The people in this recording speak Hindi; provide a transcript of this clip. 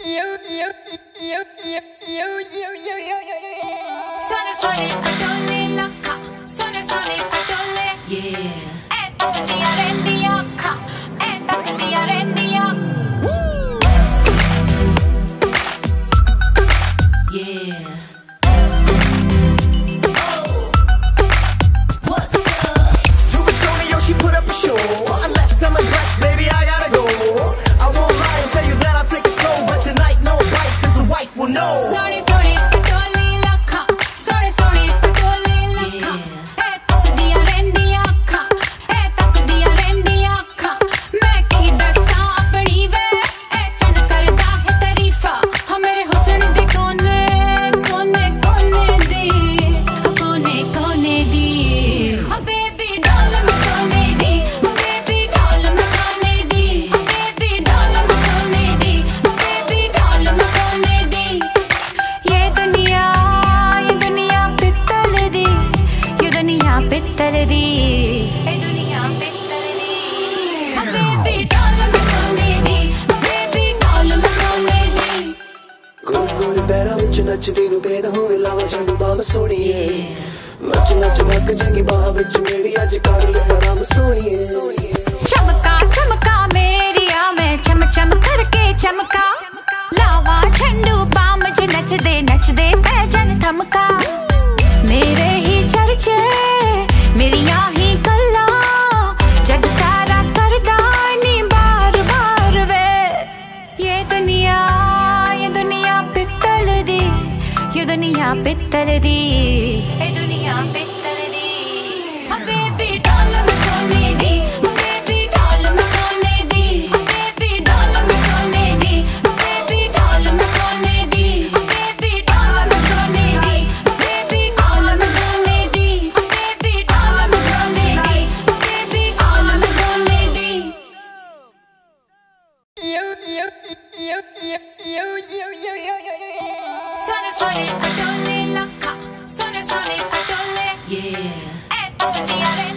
Sono patole locca, sono patole. Yeah. Tocca rendi occa, tocca rendi occa. Yeah. What's up? Ruby she put up a show. Unless I'm impressed, baby, I gotta go. I won't lie and tell you that I'll take it slow, but tonight no bites, cause the wife will know. Sorry, patole locca, sorry, patole locca. Tocca rendi occa, tocca rendi occa. मैं की दसा अपनी वे, चन करदा है तारीफा. हाँ मेरे हुस्न दे कोने कोने कोने दी, कोने कोने दी. हाँ बेबी डाल मैं सोने दी, बेबी डाल मैं सोने दी, बेबी डाल मैं सोने दी, बेबी डाल मैं सोने दी. ये दुनिया पित्तल दी, ये दुनिया पित्तल दी, ये दुनिया पित्तल दी. हाँ बेबी डाल मैं सोने दी, बेबी डाल मैं सोने दी. गोरी गोरी पैरों विच नचदी नूं बेद होवे लावां चंगी बाह सोहणीए. नच नच वक चंगी बाह विच मेरी अज कर ले आराम सोहणीए. चमका चमका मेरिया मैं चम चम करके चमका. लावा झंडू बाम च नचदे पैजन थमका. मेरे ही चर्चे मेरिया ही गल्ला, जग सारा करदा नी बार बार वे. ये दुनिया पित्तल दी, ये दुनिया पित्तल दी, ये दुनिया पित्तल दी. हाँ बेबी डाल मैं सोने दी, बेबी डाल मैं सोने दी, बेबी डाल मैं सोने दी, बेबी डाल मैं सोने दी, बेबी डाल मैं सोने दी, बेबी डाल मैं सोने दी, बेबी डाल मैं सोने दी, बेबी डाल मैं सोने दी. Sono patole locca, sono patole. Yeah. Tocca